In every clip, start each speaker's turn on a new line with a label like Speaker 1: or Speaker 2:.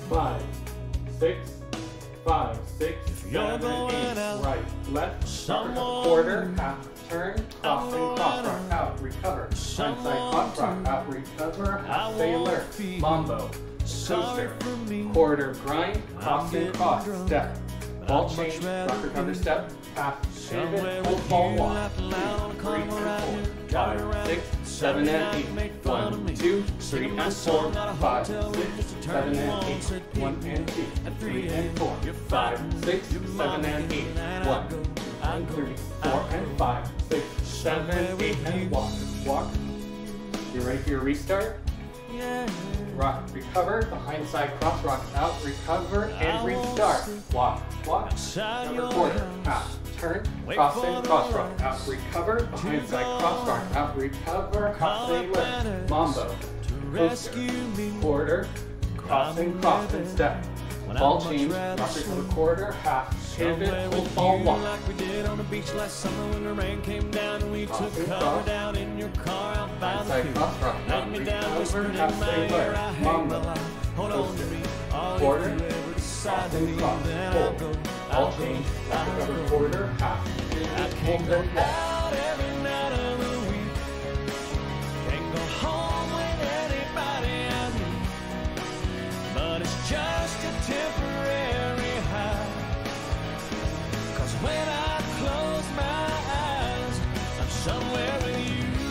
Speaker 1: 5, 6, 5, 6, 7, 8, right, left, rocker quarter, half turn, crossing, cross rock, out, recover, front side cross rock, out, recover, half sailor, mambo, coaster, quarter grind, crossing, cross, step, ball change, rock recover step, half pivot, hold ball walk, 2, 3, and 4, 5, 6, 7, and 8, 1, 2, 3, and 4, 5, 6, 7, and 8, 1 and 2, 3 and 4, 5, 6, 7, and 8, 1, 2, 3, 4 and 5, 6, 7, 8, and walk, walk. You ready for your restart? Rock, recover, behind side cross, rock out, recover, and restart. Walk, walk, recover quarter, half, turn, cross in, cross rock, out, recover, behind side cross rock, out, recover, half sailor, mambo, coaster, quarter, crossing, cross and step, ball change, rock recover quarter, half, pivot, hold ball walk.
Speaker 2: Like we did on the beach last summer when the rain came down and we took cover down in your car out by the pool.
Speaker 1: Cross rock, out, recover, half sailor, mambo, coaster, quarter, crossing, cross, hold, ball change, rock recover quarter, half, pivot, hold and walk.
Speaker 2: Out every night of the week, can't go home with anybody I meet, but it's just a temporary high. Cause when I close my eyes, I'm somewhere with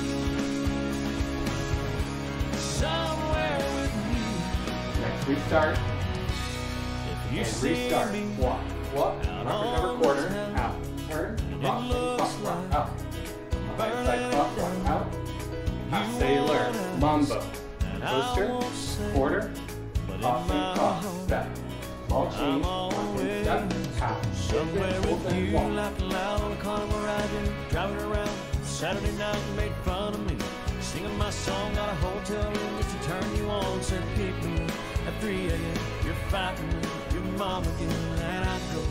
Speaker 2: you, somewhere with you.
Speaker 1: Next restart,
Speaker 2: If you
Speaker 1: and
Speaker 2: see
Speaker 1: restart,
Speaker 2: me
Speaker 1: walk, walk, rock recover quarter, out, turn, cross rock, out, behind side cross rock, out, half sailor, mambo, coaster, quarter, crossing, cross, step, ball change, rocking step, half, pivot, hold and walk.
Speaker 2: laughed loud on the car we're riding, driving around. Saturday night you made fun of me, singing my song, got a hotel room just to turn you on. Said pick me up at 3 a.m. You're fighting with your mom again, and I go.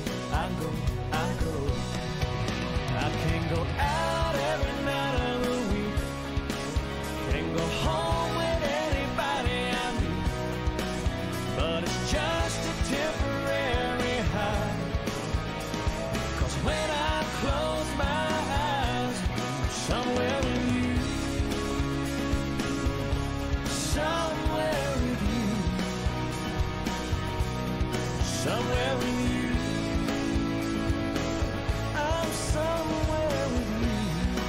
Speaker 2: I can't go out every night of the week, can't go home with anybody I meet, but it's just a temporary high. Cause when I close my eyes, I'm somewhere with you, somewhere with you, somewhere with you. I'm somewhere with you.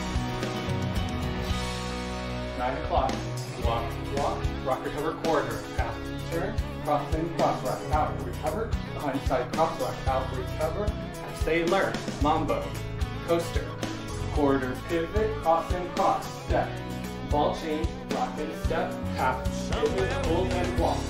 Speaker 1: 9 o'clock, walk, walk, rock recover quarter, half, turn, crossing, cross rock, out, recover, behind side cross rock, out, recover, half sailor, mambo, coaster, quarter, pivot, crossing, cross, step, ball change, rock and step, half, pivot, hold and walk.